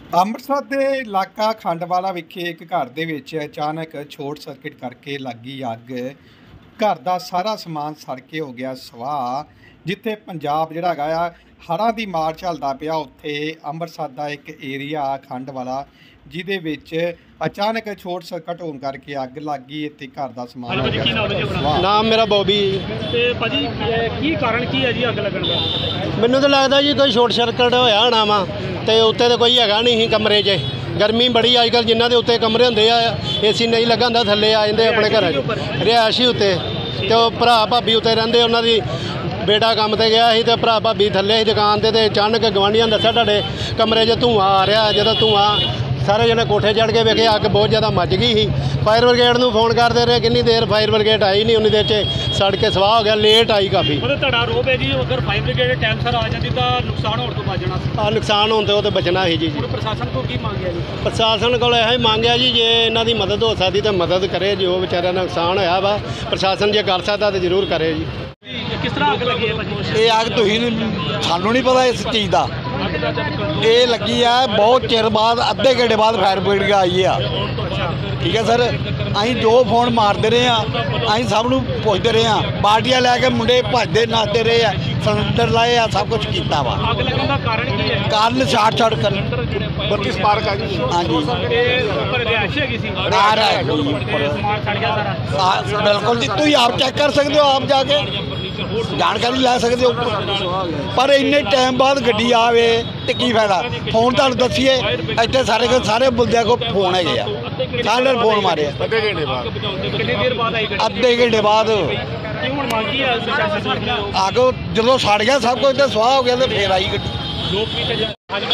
ਅੰਮ੍ਰਿਤਸਰ ਦੇ ਇਲਾਕਾ ਖੰਡਵਾਲਾ ਵਿਖੇ ਇੱਕ ਘਰ ਦੇ ਵਿੱਚ ਅਚਾਨਕ ਸ਼ਾਰਟ ਸਰਕਟ ਕਰਕੇ ਲੱਗੀ ਅੱਗ। ਘਰ ਦਾ ਸਾਰਾ ਸਮਾਨ ਸੜ ਕੇ ਹੋ ਗਿਆ ਸਵਾਹ। ਜਿੱਥੇ ਪੰਜਾਬ ਜਿਹੜਾ ਹੈਗਾ ਆ ਹੜ੍ਹਾਂ ਦੀ ਮਾਰ ਝੱਲਦਾ ਪਿਆ, ਉੱਥੇ ਅੰਮ੍ਰਿਤਸਰ ਦਾ ਇੱਕ ਏਰੀਆ ਖੰਡਵਾਲਾ ਜਿਹਦੇ ਵਿੱਚ अचानक शॉर्ट सर्किट होने करके अग लग गई। इतने घर का समान हो गया। नाम मेरा बॉबी ते भाजी की कारण की है जी अग लगन का? मैनू तो लगता जी कोई शॉर्ट सर्किट होया होना वा, तो उत्ते तो कोई है नहीं कमरे च। गर्मी बड़ी अजकल जिन्हों के उत्ते कमरे होंगे AC नहीं लगा होंगे, थले आ जाते अपने घर रिहायशी उत्ते। तो भरा भाभी उत्ते रहिंदे, उन्हों दी बेटा काम ते गया ही, तो भरा भाभी थले ही दुकान ते अचानक गवांढियां दस्सिया तुहाडे कमरे च धुआं आ रहा। जो धुआं सारे जने कोठे चढ़ के वेखे अग बहुत ज़्यादा मच गई ही। फायर ब्रिगेड नूं फोन करते रहे, कितनी देर फायर ब्रिगेड आई नहीं, उन्नी देर च सड़ के सवाह हो गया। लेट आई काफ़ी। मतलब तुहाडा आरोप है जी अगर फायर ब्रिगेड टाइम सर आ जाती तो नुकसान होने तो बच जाना सी। नुकसान होने तो बचना ही जी। प्रशासन को की मांगिया जी? प्रशासन को यही मांगिया जी, जे इन्हां दी मदद हो सकती तो मदद करे। जो बेचारा नुकसान होया वा प्रशासन जे कर सकता तो जरूर करे जी। किस तरह अग लगी है भाजी? ये अग तुसीं सानू नहीं पता इस चीज़ का। ये लगी है बहुत चिर बाद, अद्धे घंटे बाद फायर ब्रिगेड आई है। ठीक है सर, अं जो फोन मारते रहे हैं, अं सब नूं पुछते रहे हैं, बाल्टियां लैके मुंडे भजते नसते रहे हैं, सिलेंडर लाए आ, सब कुछ किया वा। अग लगन का कारण की है? कारण शार्ट सर्किट 32 स्पार्क आ जी। हाँ जी, बिल्कुल जी। तुम आप चेक कर सकते हो, आप जाके जानकारी लै सकते हो। पर इन्ने टाइम बाद गड्डी आवे तो की फायदा? फोन तुहानूं दस्सीए इत्थे सारे बंदियां को फोन है, सारे फोन मारे अद्धे घंटे बाद। अद्धे घंटे बाद अग जो सड़ गया सब कुछ, तो सुहा हो गया, तो फिर आई गड्डी।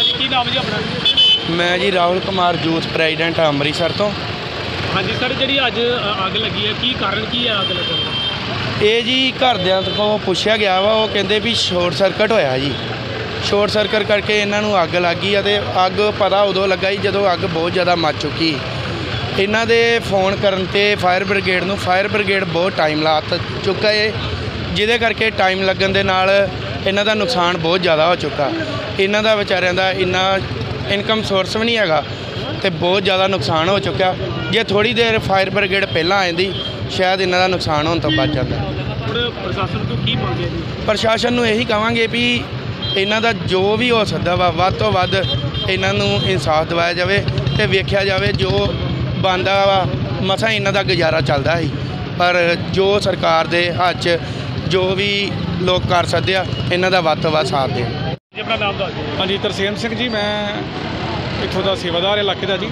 मैं जी राहुल कुमार यूथ प्रेजिडेंट अमृतसर तो। हाँ जी सर, जी अज अग लगी है की कारण की है अग लगन का? ये जी घरदिਆਂ को पुछया गया वा, वो कहते भी शॉर्ट सर्किट होया जी। शॉर्ट सर्किट करके इन्हों अग लग गई। अग पता उदों लगा जी जदों अग बहुत ज़्यादा मच चुकी। इन्हों दे फोन करन ते फायर ब्रिगेड बहुत टाइम ला चुका है, जिहदे करके टाइम लगन दे नाल इन्हां दा नुकसान बहुत ज़्यादा हो चुका। इन्हां दा बेचारियां दा इन्ना इनकम सोर्स भी नहीं हैगा, तो बहुत ज़्यादा नुकसान हो चुका। जे थोड़ी देर फायर ब्रिगेड पहलां आती शायद इन्हां दा नुकसान होने तो बच जाता। प्रशासन को की मांगे? प्रशासन नूं यही कहांगे भी इन्हां दा जो भी हो सकदा वा वध तो वध इन्हां नूं इंसाफ दिवाया जाए, तो वेख्या जाए जो बनदा वा। मसां इन्हां दा गुजारा चलदा ही, पर जो सरकार दे हाथ च जो भी लोग कर सकते हैं, इन्हां दा वध तो वध साथ दें। अपना नाम दस। हाँ जी, तरसेम सिंह जी, मैं इत्थों का सेवादार इलाके का जी।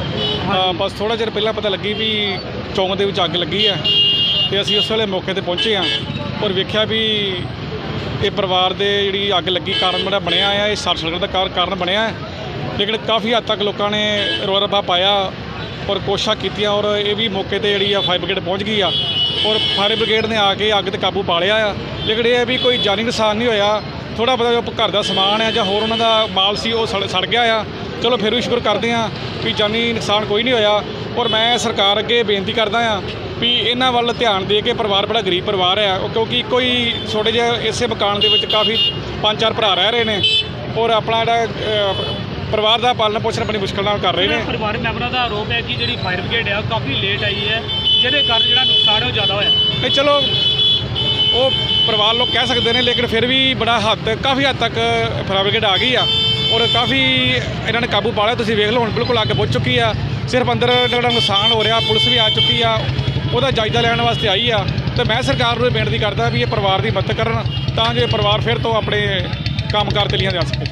बस थोड़ा चिर पहला पता लगी भी चौंक दे विच अग लगी है, तो असीं उस वेले मौके पर पहुँचे हाँ और वेख्या भी ये परिवार दे जिहड़ी अग लगी कारण बड़ा बनया है, ये शॉर्ट सर्किट का कारण बनया है। लेकिन काफ़ी हद तक लोगों ने रोला रब्बा पाया और कोशिशां कीतियां, और ये भी मौके पर जी फायर ब्रिगेड पहुँच गई और फायर ब्रिगेड ने आके अग ते काबू पा लिया। लेकिन ये भी कोई जानी नुकसान नहीं होया। थोड़ा पता जो घर का समान है ਜਾਂ होर उन्हों का माल सी वो सड़ गया आ। चलो फिर भी शुक्र करते हैं भी जानी नुकसान कोई नहीं होया। और मैं सरकार अगे बेनती करदा हाँ भी इन्हां वल ध्यान दे के, परिवार बड़ा गरीब परिवार है, क्योंकि कोई छोटे जिहे इसे मकान दे विच काफ़ी 5-4 भरा रह रहे हैं और अपना जिहड़ा परिवार का पालन पोषण बड़ी मुश्किल नाल कर रहे हैं। परिवार मैंबरों का आरोप है कि जी फायर ब्रिगेड है काफ़ी लेट आई है, जिहदे कारण जिहड़ा नुकसान है वो ज़्यादा होया। नहीं चलो वो परिवार लोग कह सकते हैं, लेकिन फिर भी बड़ा काफ़ी हद तक फायर ब्रिगेड आ गई और काफ़ी इन्होंने काबू पा लिया। तुसीं वेख लो हुण बिल्कुल अग पहुँच चुकी है। सिर्फ अंदर जिहड़ा नुकसान हो रहा, पुलिस भी आ चुकी है, ਉਹਦਾ ਜਾਇਜ਼ਾ ਲੈਣ वास्ते आई ਆ। तो मैं सरकार ਨੂੰ ਬੇਨਤੀ करदा भी ये परिवार की मदद करन तां जो परिवार फिर तो अपने काम कार ते लिया जा सके।